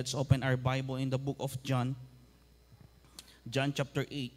Let's open our Bible in the book of John. John chapter 8.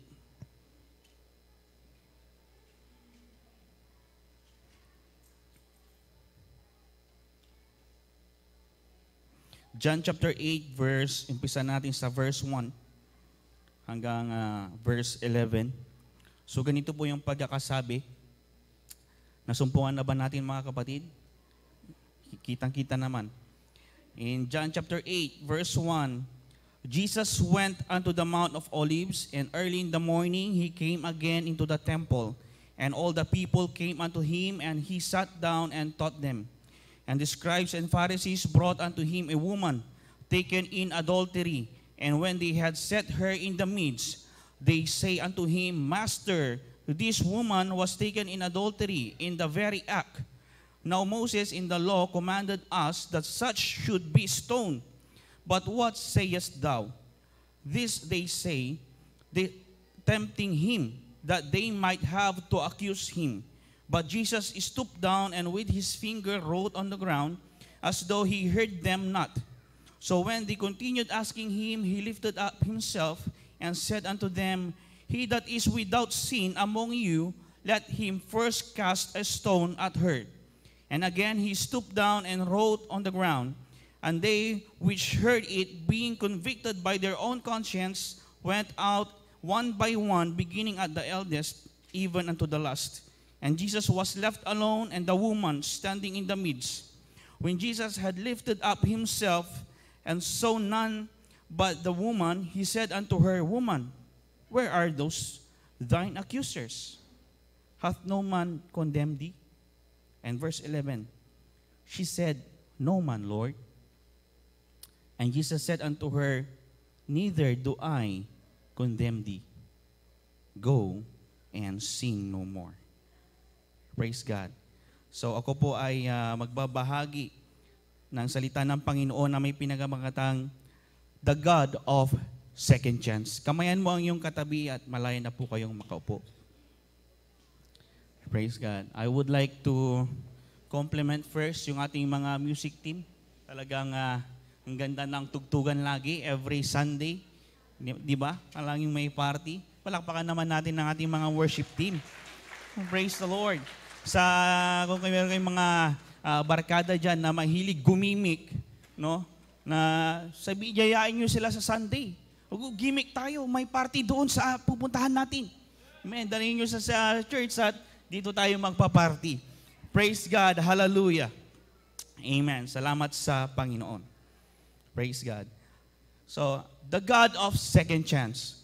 John chapter 8 umpisa natin sa verse 1 hanggang verse 11. So ganito po yung pagkakasabi. Nasumpungan na ba natin mga kapatid? Kitang-kita naman. In John chapter 8 verse 1, Jesus went unto the Mount of Olives, and early in the morning he came again into the temple, and all the people came unto him, and he sat down and taught them. And the scribes and Pharisees brought unto him a woman taken in adultery. And when they had set her in the midst, they say unto him, Master, this woman was taken in adultery in the very act. Now Moses in the law commanded us that such should be stoned. But what sayest thou? This they say, tempting him, that they might have to accuse him. But Jesus stooped down and with his finger wrote on the ground, as though he heard them not. So when they continued asking him, he lifted up himself and said unto them, He that is without sin among you, let him first cast a stone at her. And again he stooped down and wrote on the ground. And they which heard it, being convicted by their own conscience, went out one by one, beginning at the eldest, even unto the last. And Jesus was left alone, and the woman standing in the midst. When Jesus had lifted up himself, and saw none but the woman, he said unto her, Woman, where are those thine accusers? Hath no man condemned thee? And verse 11, she said, No man, Lord. And Jesus said unto her, Neither do I condemn thee. Go and sin no more. Praise God. So ako po ay magbabahagi ng salita ng Panginoon na may pinagamakatang The God of Second Chance. Kamayan mo ang iyong katabi at malaya na po kayong makaupo. Praise God. I would like to compliment first yung ating mga music team. Talagang ang ganda ng tugtugan lagi every Sunday. Di ba? Palaging may party. Palakpakan naman natin ng ating mga worship team. Praise the Lord. Kung meron kayong mga barkada dyan na mahilig gumimik, no? Na yayain nyo sila sa Sunday. Gimik tayo, may party doon sa pupuntahan natin. Amen. Dalhin nyo sa church at dito tayo magpa-party. Praise God. Hallelujah. Amen. Salamat sa Panginoon. Praise God. So, the God of second chance.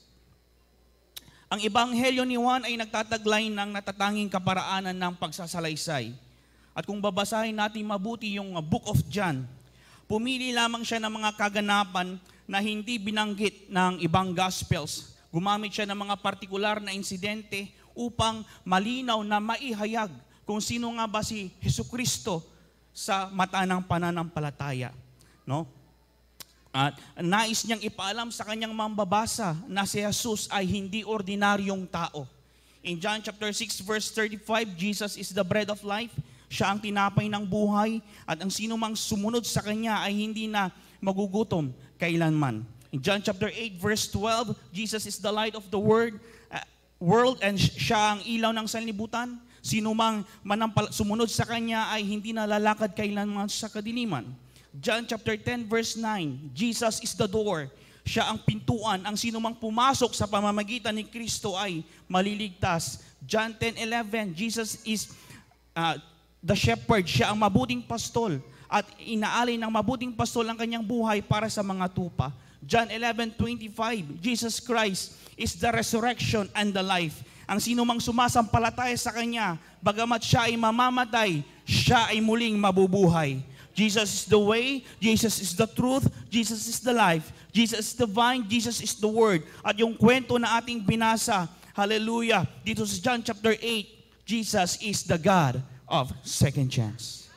Ang Ebanghelyo ni Juan ay nagtataglay ng natatanging kaparaanan ng pagsasalaysay. At kung babasahin natin mabuti yung Book of John, pumili lamang siya ng mga kaganapan na hindi binanggit ng ibang Gospels. Gumamit siya ng mga partikular na insidente upang malinaw na maihayag kung sino nga ba si Jesucristo sa mata ng pananampalataya. No? At nais niyang ipaalam sa kanyang mambabasa na si Jesus ay hindi ordinaryong tao. In John chapter 6 verse 35, Jesus is the bread of life. Siya ang tinapay ng buhay at ang sino mang sumunod sa kanya ay hindi na magugutom kailanman. In John chapter 8 verse 12, Jesus is the light of the world and siya ang ilaw ng sanlibutan. Sino mang sumunod sa kanya ay hindi na lalakad kailanman sa kadiliman. John chapter 10 verse 9, Jesus is the door. Siya ang pintuan. Ang sino mang pumasok sa pamamagitan ni Kristo ay maliligtas. John 10:11, Jesus is the shepherd. Siya ang mabuting pastol. At inaalay ng mabuting pastol ang kanyang buhay para sa mga tupa. John 11:25, Jesus Christ is the resurrection and the life. Ang sino mang sumasampalataya sa kanya, bagamat siya ay mamamatay, siya ay muling mabubuhay. Jesus is the way, Jesus is the truth, Jesus is the life, Jesus is the vine, Jesus is the word. At yung kwento na ating binasa, hallelujah, dito sa John chapter 8, Jesus is the God of second chance.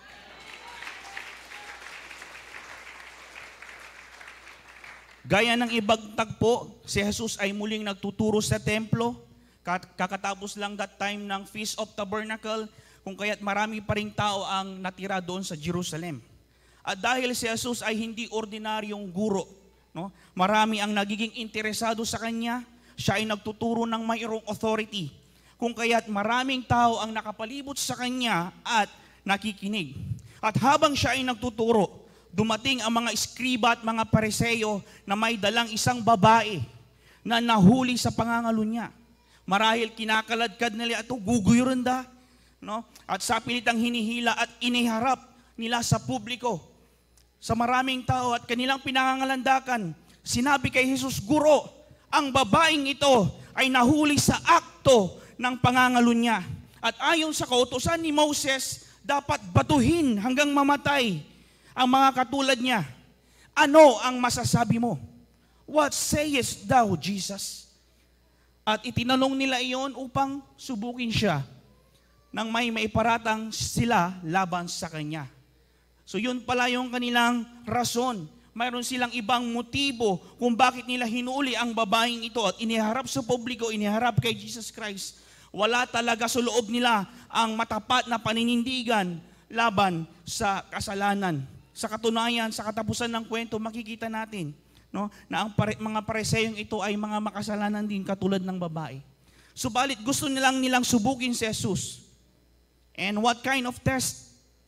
Gaya ng ibang tagpo, si Jesus ay muling nagtuturo sa templo. Kakatapos lang that time ng Feast of Tabernacle, kung kaya't marami pa ring tao ang natira doon sa Jerusalem. At dahil si Jesus ay hindi ordinaryong guro, no? Marami ang nagiging interesado sa kanya. Siya ay nagtuturo ng mayroong authority. Kung kaya't maraming tao ang nakapalibot sa kanya at nakikinig. At habang siya ay nagtuturo, dumating ang mga skriba at mga Pariseo na may dalang isang babae na nahuli sa pangangalo niya. Marahil kinakaladkad nila ito, guguyuranda, no? At sa pilitang hinihila at iniharap nila sa publiko, sa maraming tao at kanilang pinangangalandakan. Sinabi kay Jesus, Guro, ang babaeng ito ay nahuli sa akto ng pangangalo niya. At ayon sa kautusan ni Moses, dapat batuhin hanggang mamatay ang mga katulad niya. Ano ang masasabi mo? What sayest thou, Jesus? At itinanong nila iyon upang subukin siya nang may maiparatang sila laban sa kanya. So yun pala yung kanilang rason. Mayroon silang ibang motibo kung bakit nila hinuli ang babaeng ito at iniharap sa publiko, iniharap kay Jesus Christ. Wala talaga sa loob nila ang matapat na paninindigan laban sa kasalanan. Sa katunayan, sa katapusan ng kwento, makikita natin, no, na ang mga Pariseyong ito ay mga makasalanan din katulad ng babae. Subalit gusto nilang subukin si Jesus. And what kind of test?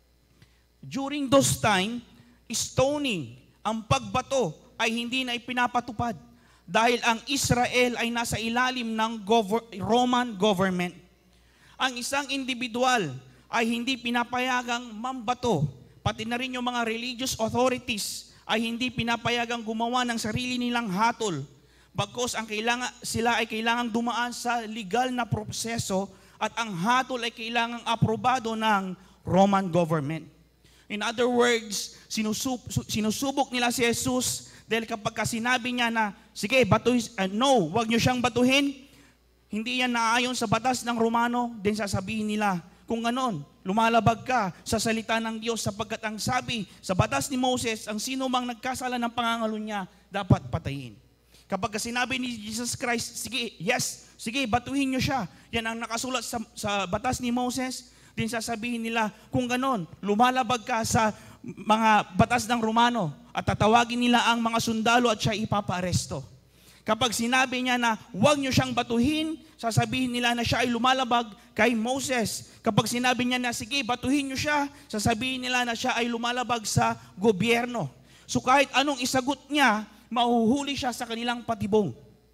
During those time, stoning, ang pagbato ay hindi na ipinapatupad dahil ang Israel ay nasa ilalim ng Roman government. Ang isang individual ay hindi pinapayagang mambato, pati na rin yung mga religious authorities ay hindi pinapayagang gumawa ng sarili nilang hatol, bagkus sila ay kailangang dumaan sa legal na proseso at ang hatol ay kailangang aprobado ng Roman government. In other words, sinusubok nila si Jesus dahil kapag sinabi niya na, sige, no, wag niyo siyang batuhin, hindi yan naayon sa batas ng Romano, then sasabihin nila, kung ganon, lumalabag ka sa salita ng Diyos sapagkat ang sabi sa batas ni Moses, ang sino mang nagkasala ng pangangalo niya, dapat patayin. Kapag sinabi ni Jesus Christ, sige, batuhin niyo siya, yan ang nakasulat sa batas ni Moses, din sasabihin nila, kung ganon, lumalabag ka sa mga batas ng Romano at tatawagin nila ang mga sundalo at siya ipapaaresto. Kapag sinabi niya na huwag niyo siyang batuhin, sasabihin nila na siya ay lumalabag kay Moses. Kapag sinabi niya na sige, batuhin niyo siya, sasabihin nila na siya ay lumalabag sa gobyerno. So kahit anong isagot niya, mahuhuli siya sa kanilang patibong.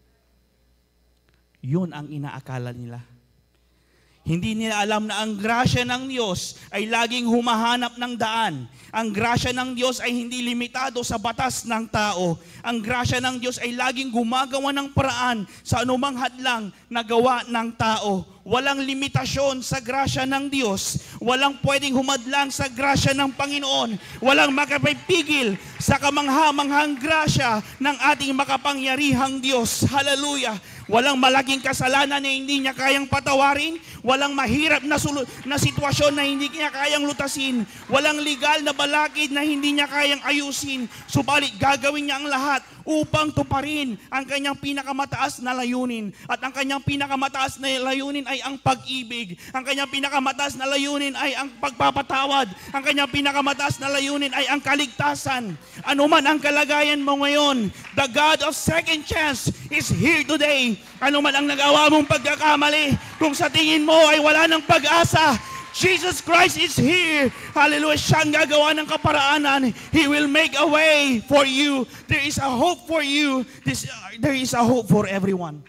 Yun ang inaakala nila. Hindi nila alam na ang grasya ng Diyos ay laging humahanap ng daan. Ang grasya ng Diyos ay hindi limitado sa batas ng tao. Ang grasya ng Diyos ay laging gumagawa ng paraan sa anumang hadlang na gawa ng tao. Walang limitasyon sa grasya ng Diyos. Walang pwedeng humadlang sa grasya ng Panginoon. Walang makapipigil sa kamangha-manghang grasya ng ating makapangyarihang Diyos. Hallelujah! Walang malaking kasalanan na hindi niya kayang patawarin. Walang mahirap na sitwasyon na hindi niya kayang lutasin. Walang legal na balakid na hindi niya kayang ayusin. Subalit gagawin niya ang lahat upang tuparin ang kanyang pinakamataas na layunin. At ang kanyang pinakamataas na layunin ay ang pag-ibig. Ang kanyang pinakamataas na layunin ay ang pagpapatawad. Ang kanyang pinakamataas na layunin ay ang kaligtasan. Ano man ang kalagayan mo ngayon, the God of second chance is here today. Ano man ang nagawa mong pagkakamali, kung sa tingin mo ay wala ng pag-asa, Jesus Christ is here. Hallelujah. Siyang gagawa ng kaparaanan. He will make a way for you. There is a hope for you. There is a hope for everyone.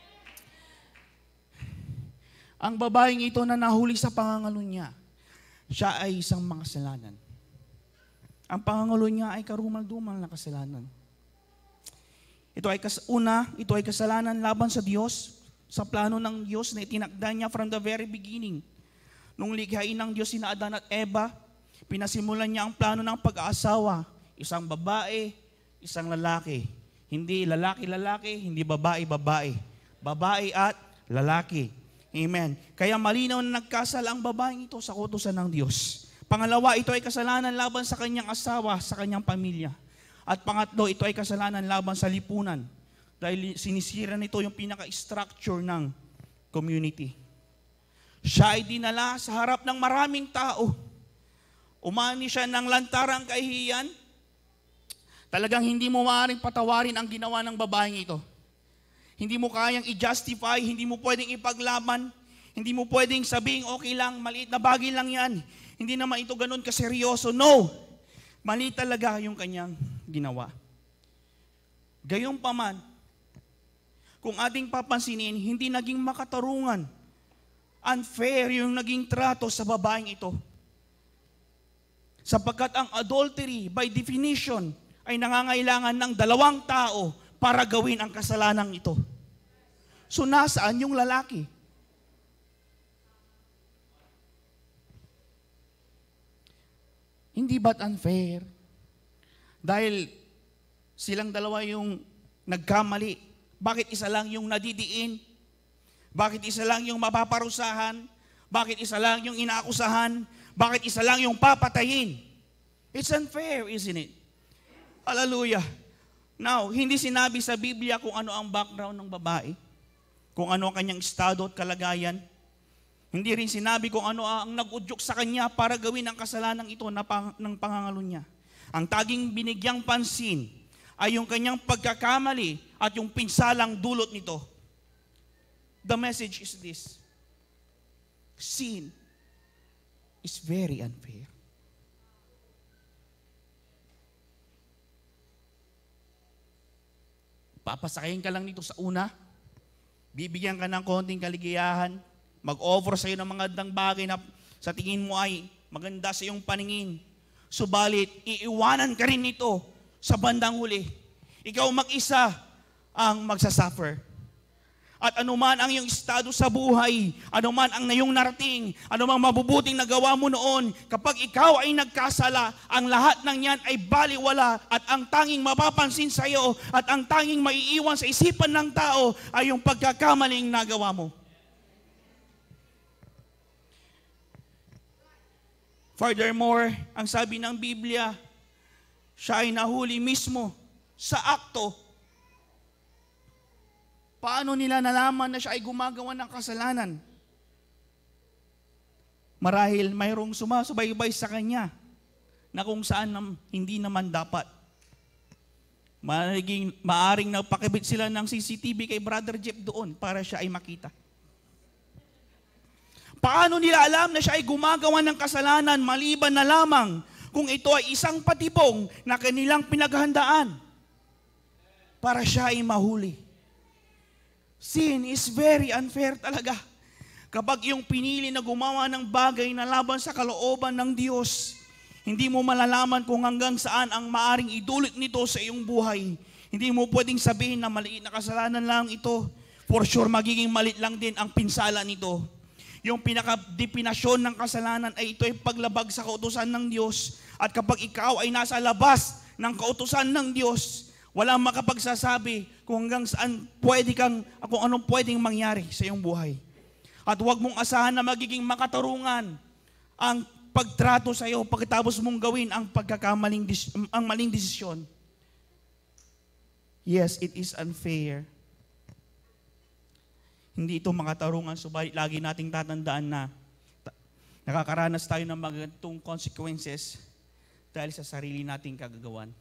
Ang babaeng ito na nahuli sa pangangalo niya, siya ay isang makasalanan. Ang pangangalo niya ay karumal-dumal na kasalanan. Ito ay kasalanan laban sa Diyos, sa plano ng Diyos na itinakda niya from the very beginning. Nung likhain ng Diyos sina Adan at Eva, pinasimulan niya ang plano ng pag-aasawa. Isang babae, isang lalaki. Hindi lalaki-lalaki, hindi babae-babae. Babae at lalaki. Amen. Kaya malinaw na nagkasal ang babaeng ito sa kautusan ng Diyos. Pangalawa, ito ay kasalanan laban sa kanyang asawa, sa kanyang pamilya. At pangatlo, ito ay kasalanan laban sa lipunan. Dahil sinisira nito yung pinaka-structure ng community. Siya ay dinala sa harap ng maraming tao umani siya ng lantarang kahihiyan, talagang hindi mo maaaring patawarin ang ginawa ng babaeng ito. Hindi mo kayang i-justify, hindi mo pwedeng ipaglaban, hindi mo pwedeng sabing okay lang, maliit na bagay lang yan. Hindi naman ito ganun kaseryoso. No! Mali talaga yung kanyang ginawa. Gayunpaman, kung ating papansinin, hindi naging makatarungan. Unfair yung naging trato sa babaeng ito. Sapagkat ang adultery, by definition, ay nangangailangan ng dalawang tao para gawin ang kasalanan ito. So nasaan yung lalaki? Hindi ba't unfair? Dahil silang dalawa yung nagkamali. Bakit isa lang yung nadidiin? Bakit isa lang yung mapaparusahan? Bakit isa lang yung inaakusahan? Bakit isa lang yung papatayin? It's unfair, isn't it? Hallelujah. Now, hindi sinabi sa Biblia kung ano ang background ng babae, kung ano ang kanyang estado at kalagayan. Hindi rin sinabi kung ano ang nag-udyok sa kanya para gawin ang kasalanan ito ng pangangalo niya. Ang taging binigyang pansin ay yung kanyang pagkakamali at yung pinsalang dulot nito. The message is this: sin is very unfair. Papasakayin ka lang nito sa una, bibigyan ka ng konting kaligayahan, mag-offer sa iyo ng mga gandang bagay na sa tingin mo ay maganda sa iyong paningin. Subalit, iiwanan ka rin nito sa bandang huli. Ikaw mag-isa ang magsasuffer. At anuman ang iyong estado sa buhay, anuman ang iyong narating, anumang mabubuting nagawa mo noon, kapag ikaw ay nagkasala, ang lahat ng yan ay baliwala at ang tanging mapapansin sa iyo at ang tanging maiiwan sa isipan ng tao ay yung pagkakamaling nagawa mo. Furthermore, ang sabi ng Biblia, siya ay nahuli mismo sa akto. Paano nila nalaman na siya ay gumagawa ng kasalanan? Marahil mayroong sumasubaybay sa kanya na kung saan hindi naman dapat. Maaring nagpakabit sila ng CCTV kay Brother Jeff doon para siya ay makita. Paano nila alam na siya ay gumagawa ng kasalanan maliban na lamang kung ito ay isang patibong na kanilang pinaghandaan para siya ay mahuli? Sin is very unfair talaga. Kapag yung pinili na gumawa ng bagay na laban sa kalooban ng Diyos, hindi mo malalaman kung hanggang saan ang maaring idulot nito sa iyong buhay. Hindi mo pwedeng sabihin na maliit na kasalanan lang ito. For sure, magiging maliit lang din ang pinsala nito. Yung pinaka-definasyon ng kasalanan ay ito ay paglabag sa kautusan ng Diyos. At kapag ikaw ay nasa labas ng kautusan ng Diyos, walang makapagsasabi kung hanggang saan kung anong pwedeng mangyari sa iyong buhay. At huwag mong asahan na magiging makatarungan ang pagtrato sa iyo pagkatapos mong gawin ang maling desisyon. Yes, it is unfair. Hindi ito makatarungan, subalit lagi nating tatandaan na nakakaranas tayo ng magandang consequences dahil sa sarili nating kagagawan.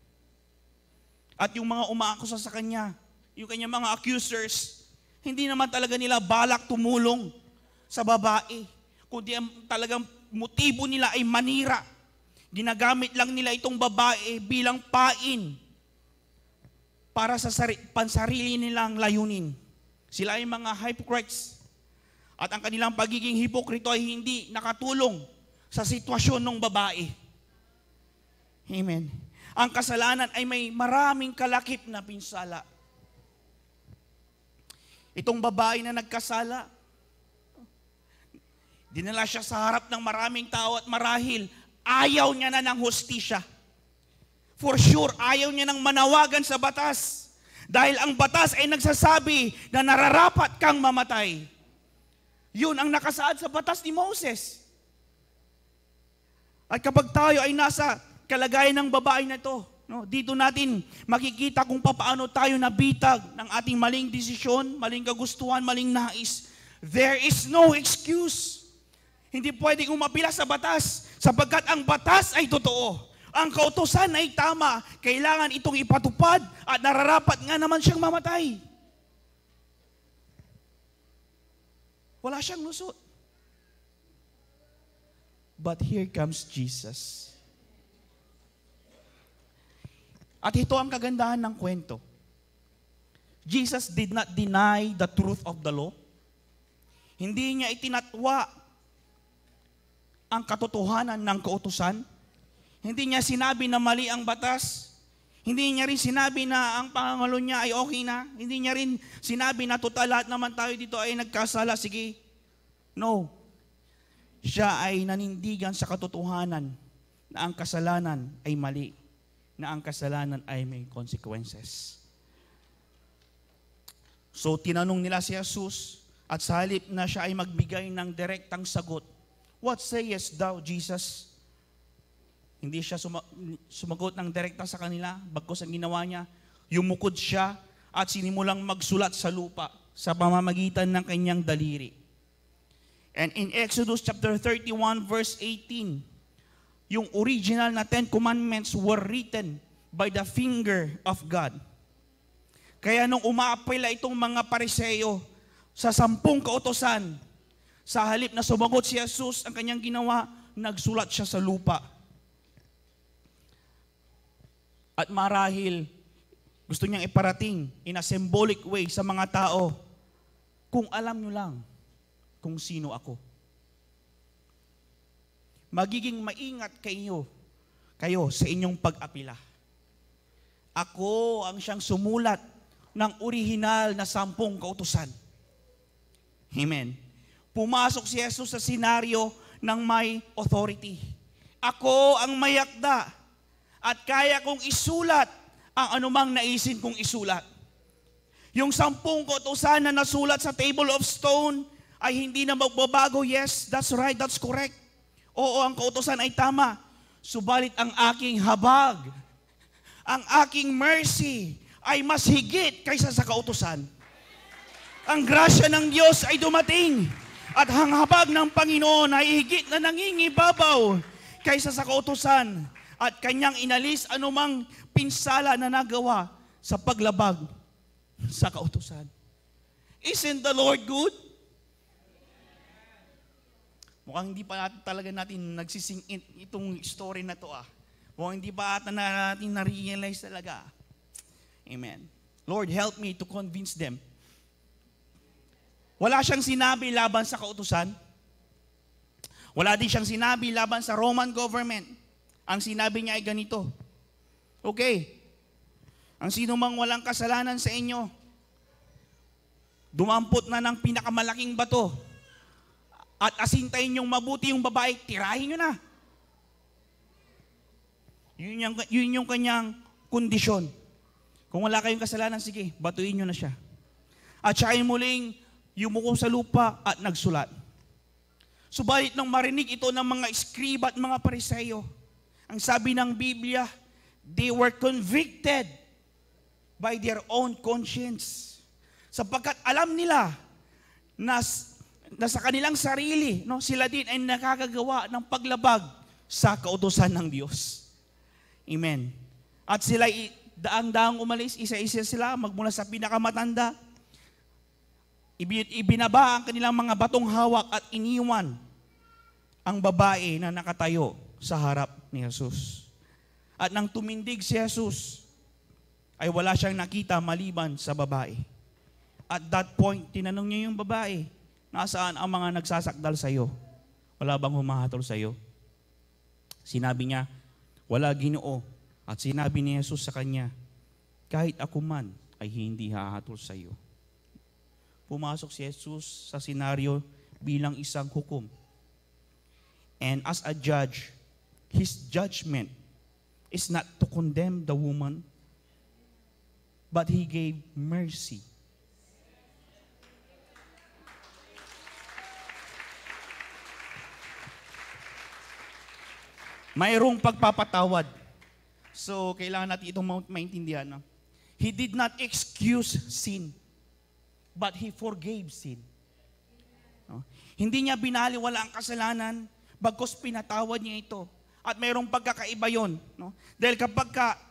At yung mga umaakusa sa kanya, yung kanyang mga accusers, hindi naman talaga nila balak tumulong sa babae, kundi talagang motibo nila ay manira. Ginagamit lang nila itong babae bilang pain para sa pansarili nilang layunin. Sila ay mga hypocrites. At ang kanilang pagiging hipokrito ay hindi nakatulong sa sitwasyon ng babae. Amen. Ang kasalanan ay may maraming kalakip na pinsala. Itong babae na nagkasala, dinala siya sa harap ng maraming tao at marahil ayaw niya na ng hustisya. For sure, ayaw niya ng manawagan sa batas. Dahil ang batas ay nagsasabi na nararapat kang mamatay. Yun ang nakasaad sa batas ni Moses. At kapag tayo ay nasa kalagayan ng babae na ito, no, dito natin makikita kung paano tayo nabitag ng ating maling desisyon, maling kagustuhan, maling nais. There is no excuse. Hindi pwedeng umapila sa batas sapagkat ang batas ay totoo. Ang kautusan ay tama. Kailangan itong ipatupad at nararapat nga naman siyang mamatay. Wala siyang lusot. But here comes Jesus. At ito ang kagandahan ng kwento. Jesus did not deny the truth of the law. Hindi niya itinatwa ang katotohanan ng kautusan. Hindi niya sinabi na mali ang batas. Hindi niya rin sinabi na ang pangangalo niya ay okay na. Hindi niya rin sinabi na total lahat naman tayo dito ay nagkasala. Sige. No. Siya ay nanindigan sa katotohanan na ang kasalanan ay mali. Na ang kasalanan ay may consequences. So tinanong nila si Jesus at sa halip na siya ay magbigay ng direktang sagot, "What sayest thou, Jesus?" Hindi siya sumagot ng direkta sa kanila, bagkus ang ginawa niya, yumukod siya at sinimulang magsulat sa lupa sa pamamagitan ng kanyang daliri. And in Exodus chapter 31 verse 18, yung original na 10 commandments were written by the finger of God. Kaya nung umaapela itong mga Pariseo sa 10 kautusan, sa halip na sumagot si Jesus, ang kanyang ginawa, nagsulat siya sa lupa. At marahil, gusto niyang iparating in a symbolic way sa mga tao, kung alam niyo lang kung sino ako. Magiging maingat kayo sa inyong pag-apila. Ako ang siyang sumulat ng orihinal na 10 kautusan. Amen. Pumasok si Jesus sa senaryo ng may authority. Ako ang may akda at kaya kong isulat ang anumang naisin kong isulat. Yung 10 kautusan na nasulat sa table of stone ay hindi na magbabago. Yes, that's right, that's correct. Oo, ang kautusan ay tama. Subalit ang aking habag, ang aking mercy ay mas higit kaysa sa kautusan. Ang grasya ng Diyos ay dumating at ang habag ng Panginoon ay higit na nangingibabaw kaysa sa kautusan at kanyang inalis anumang pinsala na nagawa sa paglabag sa kautusan. Isn't the Lord good? Mukhang hindi pa natin nagsising itong story na to Mukhang hindi pa natin na-realize talaga. Amen. Lord, help me to convince them. Wala siyang sinabi laban sa kautusan. Wala din siyang sinabi laban sa Roman government. Ang sinabi niya ay ganito. Okay. Ang sino mang walang kasalanan sa inyo, dumampot na ng pinakamalaking bato at asintayin niyong mabuti yung babae, tirahin niyo na. Yun yung kanyang kondisyon. Kung wala kayong kasalanan, sige, batuin niyo na siya. At siya ay muling yumuko sa lupa at nagsulat. Subalit nang marinig ito ng mga scribe at mga Pariseo, ang sabi ng Biblia, they were convicted by their own conscience. Sapagkat alam nila na sa kanilang sarili, sila din ay nakakagawa ng paglabag sa kautusan ng Diyos. Amen. At sila daang-daang umalis, isa-isa sila, magmula sa pinakamatanda. Ibinaba ang kanilang mga batong hawak at iniwan ang babae na nakatayo sa harap ni Jesus. At nang tumindig si Jesus, ay wala siyang nakita maliban sa babae. At that point, tinanong niya yung babae, nasaan ang mga nagsasakdal sa iyo? Wala bang humahatol sa iyo? Sinabi niya, wala, Ginoo. At sinabi ni Jesus sa kanya, kahit ako man ay hindi hahatol sa iyo. Pumasok si Jesus sa senaryo bilang isang hukom. And as a judge, his judgment is not to condemn the woman, but he gave mercy. Mayroong pagpapatawad. So, kailangan natin itong maintindihan. He did not excuse sin, but he forgave sin. No? Hindi niya binaliwala ang kasalanan, bagkus pinatawad niya ito. At mayroong pagkakaiba yon. No? Dahil kapag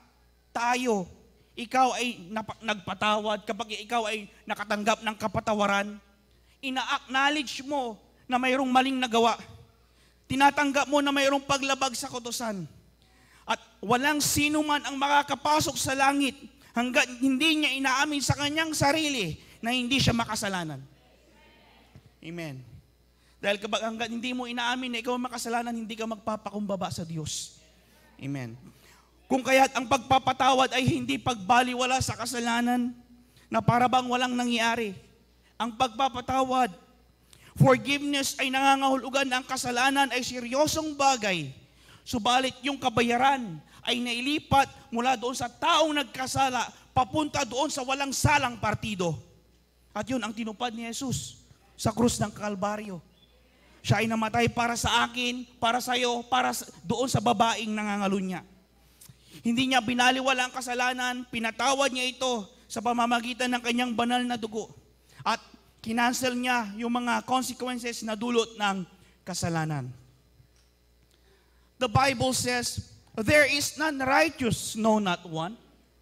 ikaw ay nagpatawad, kapag ikaw ay nakatanggap ng kapatawaran, ina-acknowledge mo na mayroong maling nagawa. Tinatanggap mo na mayroong paglabag sa kautusan. At walang sino man ang makakapasok sa langit hanggat hindi niya inaamin sa kanyang sarili na hindi siya makasalanan. Amen. Dahil kapag hanggat hindi mo inaamin na ikaw ang makasalanan, hindi ka magpapakumbaba sa Diyos. Amen. Kung kaya't ang pagpapatawad ay hindi pagbaliwala sa kasalanan na para bang walang nangyari. Ang pagpapatawad, forgiveness ay nangangahulugan na ang kasalanan ay seryosong bagay. Subalit yung kabayaran ay nailipat mula doon sa taong nagkasala papunta doon sa walang salang partido. At yun ang tinupad ni Jesus sa krus ng Kalbaryo. Siya ay namatay para sa akin, para sa iyo, doon sa babaeng nangangalunya. Hindi niya binaliwala ang kasalanan, pinatawad niya ito sa pamamagitan ng kanyang banal na dugo. At kinansel niya yung mga consequences na dulot ng kasalanan. The Bible says, there is none righteous, no, not one.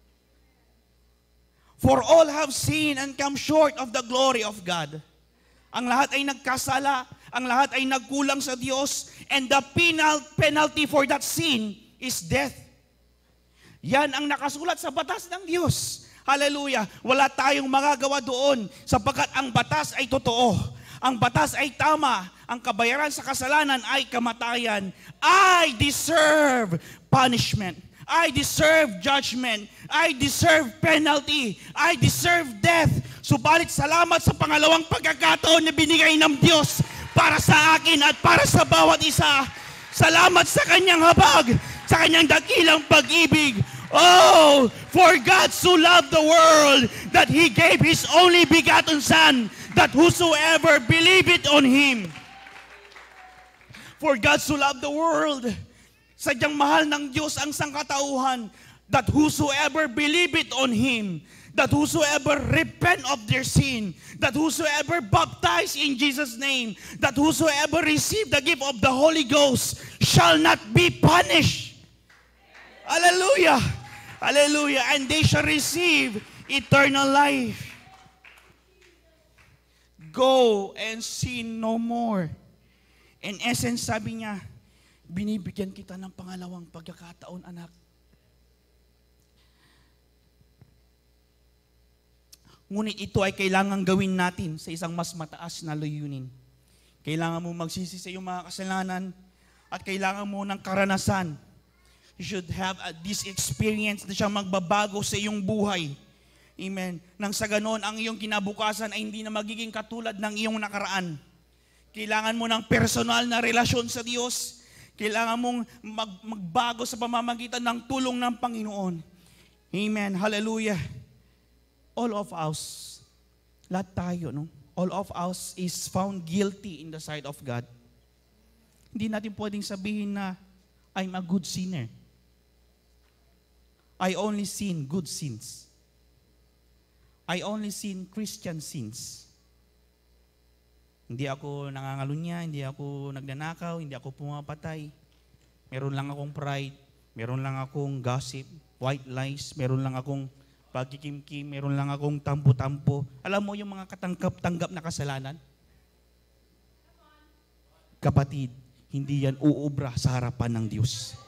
For all have sinned and come short of the glory of God. Ang lahat ay nagkasala, ang lahat ay nagkulang sa Diyos, and the penalty for that sin is death. Yan ang nakasulat sa batas ng Diyos. Hallelujah. Wala tayong magagawa doon sapagkat ang batas ay totoo. Ang batas ay tama. Ang kabayaran sa kasalanan ay kamatayan. I deserve punishment. I deserve judgment. I deserve penalty. I deserve death. Subalit salamat sa pangalawang pagkakataon na binigay ng Diyos para sa akin at para sa bawat isa. Salamat sa kanyang habag, sa kanyang dakilang pag-ibig. Oh, for God so loved the world that He gave His only begotten Son, that whosoever believeth on Him. For God so loved the world, sadyang mahal ng Diyos ang sangkatauhan, that whosoever believeth on Him, that whosoever repent of their sin, that whosoever baptized in Jesus' name, that whosoever receive the gift of the Holy Ghost shall not be punished. Hallelujah! Hallelujah! And they shall receive eternal life. Go and sin no more. In essence, sabi niya, binibigyan kita ng pangalawang pagkakataon, anak. Ngunit ito ay kailangan gawin natin sa isang mas mataas na layunin. Kailangan mo magsisi sa iyong mga kasalanan at kailangan mo ng karanasan. You should have this experience na siya magbabago sa iyong buhay. Amen. Nang sa ganon, ang iyong kinabukasan ay hindi na magiging katulad ng iyong nakaraan. Kailangan mo ng personal na relasyon sa Diyos. Kailangan mong magbago sa pamamagitan ng tulong ng Panginoon. Amen. Hallelujah. All of us, lahat tayo, no? All of us is found guilty in the sight of God. Hindi natin pwedeng sabihin na I'm a good sinner. I only sin good sins. I only sin Christian sins. Hindi ako nangangalunya, hindi ako nagnanakaw, hindi ako pumapatay. Meron lang akong pride, meron lang akong gossip, white lies, meron lang akong pagkikimkim, meron lang akong tampo-tampo. Alam mo yung mga katanggap-tanggap na kasalanan? Kapatid, hindi yan uubra sa harapan ng Diyos.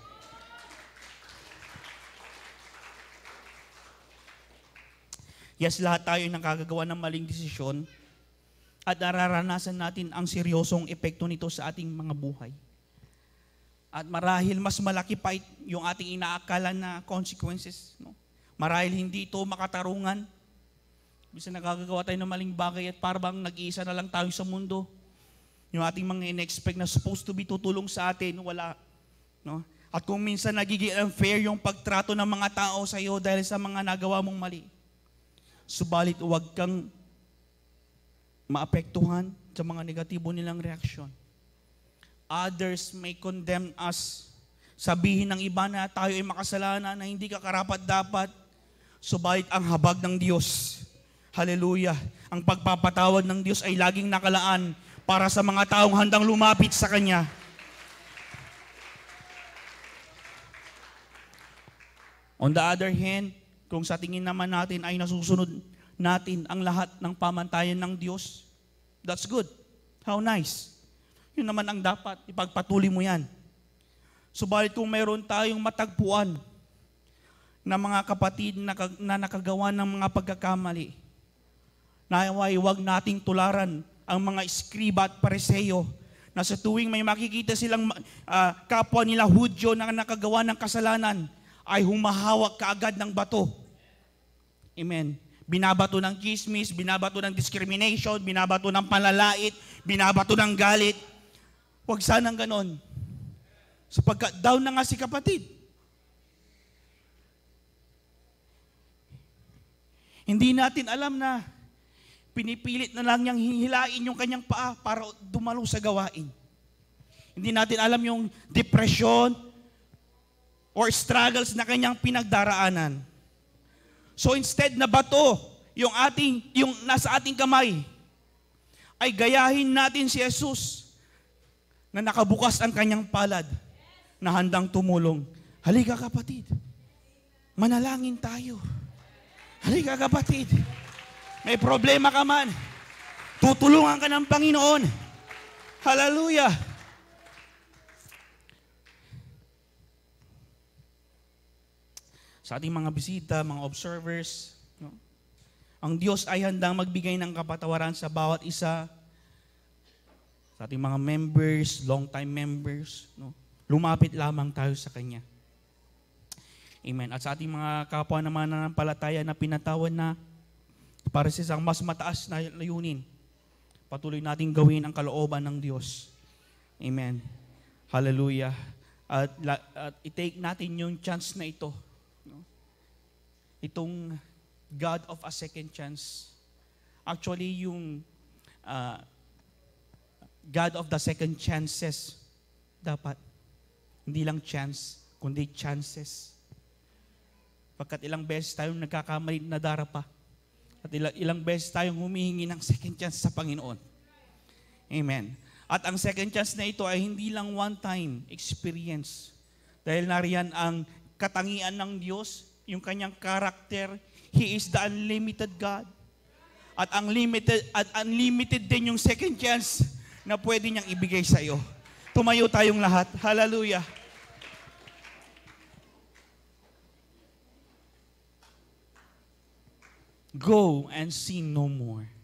Yes, lahat tayo ay nakagagawa ng maling desisyon at nararanasan natin ang seryosong epekto nito sa ating mga buhay. At marahil mas malaki pa yung ating inaakala na consequences. No? Marahil hindi ito makatarungan. Bisa nakagagawa tayo ng maling bagay at parang nag-iisa na lang tayo sa mundo. Yung ating mga in-expect na supposed to be tutulong sa atin, wala. No? At kung minsan nagiging unfair yung pagtrato ng mga tao sa iyo dahil sa mga nagawa mong mali. Subalit huwag kang maapektuhan sa mga negatibo nilang reaksyon. Others may condemn us. Sabihin ng iba na tayo ay makasalanan, na hindi ka karapat-dapat. Subalit ang habag ng Diyos, hallelujah, ang pagpapatawad ng Diyos ay laging nakalaan para sa mga taong handang lumapit sa Kanya. On the other hand, kung sa tingin naman natin ay nasusunod natin ang lahat ng pamantayan ng Diyos, that's good. How nice. Yun naman ang dapat. Ipagpatuloy mo yan. Subalit kung mayroon tayong matagpuan na mga kapatid na nakagawa ng mga pagkakamali, naway huwag nating tularan ang mga scribe at Phariseo na sa tuwing may makikita silang kapwa nila Hudyo na nakagawa ng kasalanan, ay humahawak kaagad ng bato. Amen. Binabato ng chismis, binabato ng discrimination, binabato ng panlalait, binabato ng galit. Huwag sanang ganon. Sapagkat down na nga si kapatid. Hindi natin alam na pinipilit na lang niyang hihilain yung kanyang paa para dumalo sa gawain. Hindi natin alam yung depression or struggles na kanyang pinagdaraanan. So instead na bato yung nasa ating kamay, ay gayahin natin si Jesus na nakabukas ang kanyang palad na handang tumulong. Halika kapatid, manalangin tayo. Halika kapatid, may problema ka man, tutulungan ka ng Panginoon. Hallelujah! Sa ating mga bisita, mga observers, no? Ang Diyos ay handang magbigay ng kapatawaran sa bawat isa. Sa ating mga members, long-time members, no? Lumapit lamang tayo sa Kanya. Amen. At sa ating mga kapwa naman na palataya na pinatawad na para sa isang mas mataas na layunin, patuloy nating gawin ang kalooban ng Diyos. Amen. Hallelujah. At i-take natin yung chance na ito. Itong God of a second chance. Actually, yung God of the second chances, dapat. Hindi lang chance, kundi chances. Pagkat ilang beses tayong nagkakamali na darapa. At ilang beses tayong humihingi ng second chance sa Panginoon. Amen. At ang second chance na ito ay hindi lang one-time experience. Dahil nariyan ang katangian ng Diyos, yung kanyang karakter. He is the unlimited God. At unlimited din yung second chance na pwede niyang ibigay sa iyo. Tumayo tayong lahat. Hallelujah. Go and sin no more.